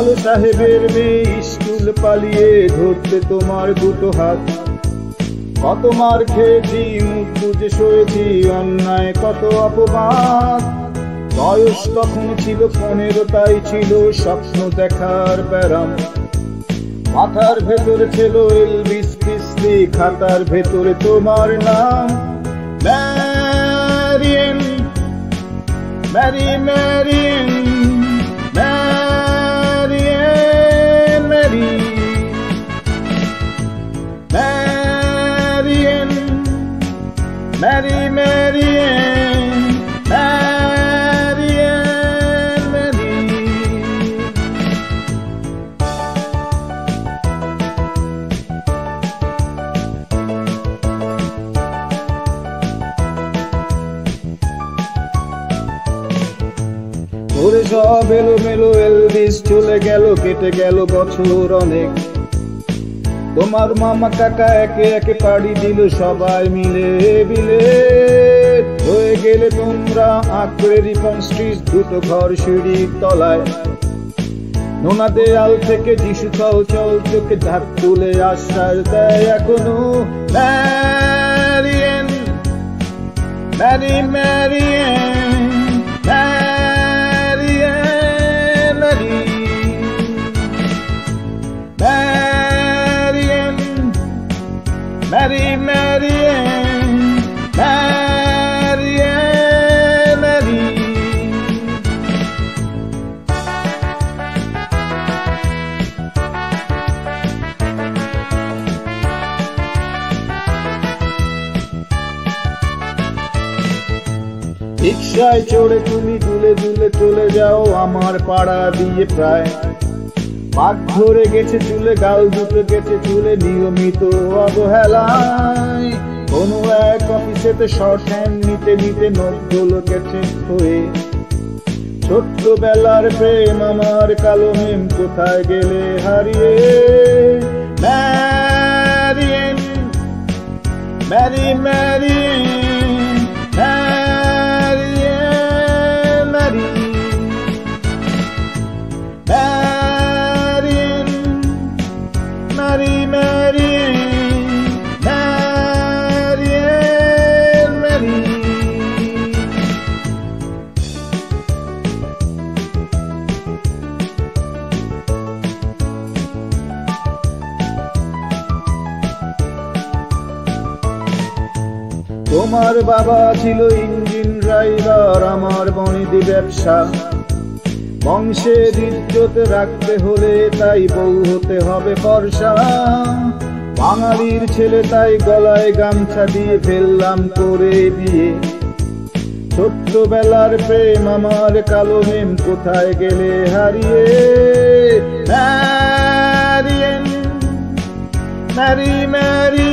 সাহেবের মেয়ে স্কুল পালিয়ে ধরতে তোমার দুটো হাত। কত মার খেয়েছি, মুখ বুজে সয়েছি, অন্যায় কত অপবাদ। বয়স তখন ছিল 15, তাই ছিল স্বপ্ন দেখার ব্যারাম। মাথার ভেতরে ছিল এলভিস প্রিসলি, খাতার ভেতরে তোমার নাম। Marianne, Mary Marianne, Marianne, Mary Marianne, Mary Marianne, Marianne, Mary. ওরে সব এলোমেলো, এলভিস চলে গেল, কেটে গেল বছর অনেক। তোমার মামা কাকা একে একে পাড়ি দিল, সবাই মিলে বিলে হয়ে গেলে তোমরা আঁকড়ে রিপন স্ট্রিট, দুটো ঘর সিঁড়ির তলায়। নোনা দেয়াল থেকে যিশু চল চল চোখে ধাপ তুলে আশ্বাস দেয় এখনো। Marianne, Mary Marianne, Marianne, Mary Marianne, Mary Marianne, Marianne, Mary. রিকশায় চড়ে তুমি দুলে দুলে চলে যাও আমার পাড়া দিয়ে প্রায়। পাক ধরে গেছে চুলে, গাল দুটো গেছে চুলে, নিয়মিত অবহেলায়। কোনো এক অফিসেতে শর্ট হ্যান্ড নিতে নিতে নখগুলো গেছে হয়ে। ছোট্টবেলার প্রেম আমার কালো মেম, কোথায় গেলে হারিয়ে। Marianne, Mary Marianne, Marianne, Mary Marianne, Mary Marianne, Marianne, Mary. তোমার বাবা ছিল ইঞ্জিন ড্রাইভার, আমার বনেদি ব্যবসা। বংশের ইজ্জত রাখতে হলে তাই বউ হতে হবে ফর্সা। বাঙালির ছেলে তাই গলায় গামছা দিয়ে ফেললাম করে বিয়ে। ছোট্টবেলার প্রেম আমার কালো মেম, কোথায় গেলে হারিয়ে। Marianne, Mary Mary